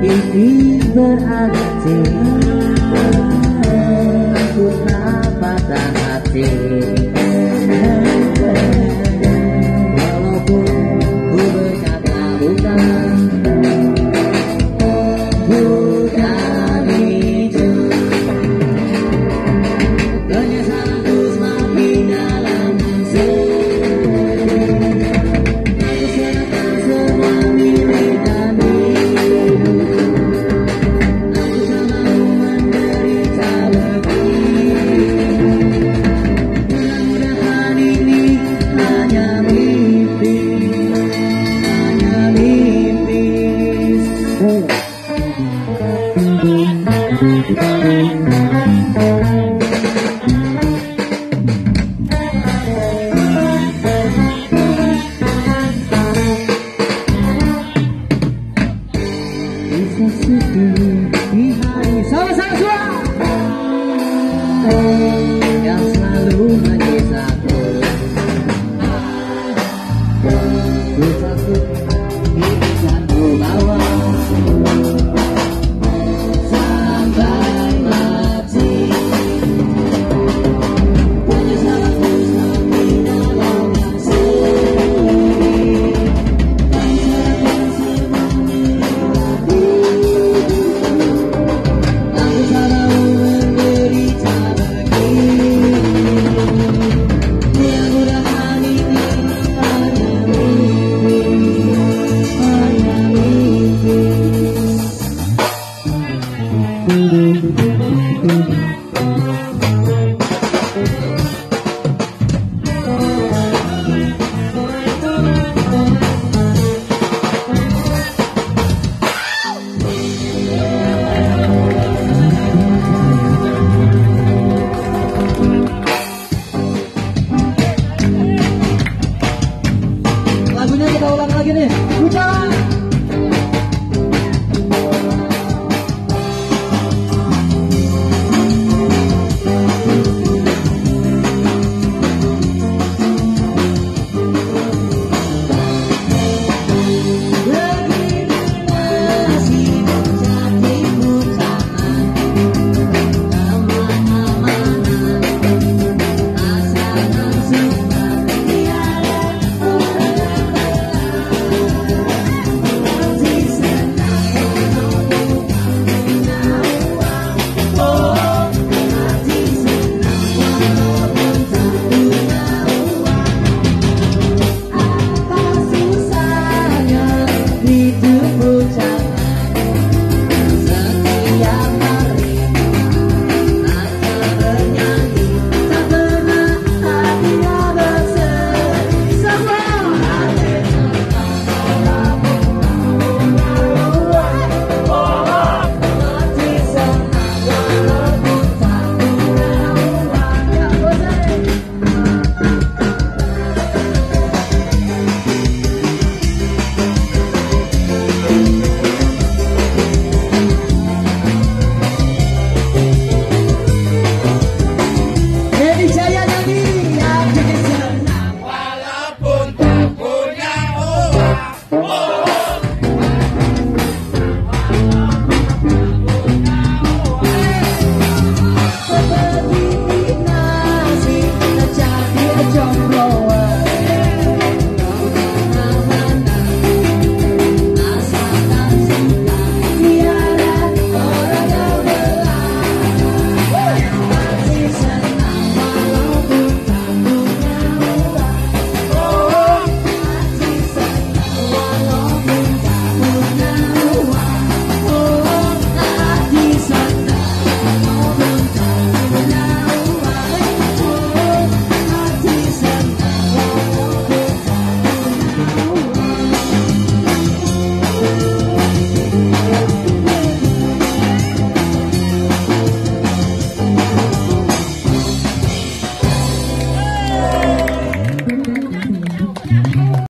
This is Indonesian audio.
ini berarti aku tak patah hati. Walaupun ku berkata bukan itu, penyesalanku semakin dalam dan sedih. Aku serahkan semua milik kami. Aku tak mau menderita begini. Mudah-mudahan ini hanya mimpi, hanya mimpi. Bisa sedih di hari sama-sama yang selalu menyisaku. Ku takut akan ku bawa sampai mati. Penyesalanku semakin dalam dan sedih. Aku serahkan semua milik aku tak mau menderita begini. Mudah-mudahan ini hanya mimpi, hanya mimpi.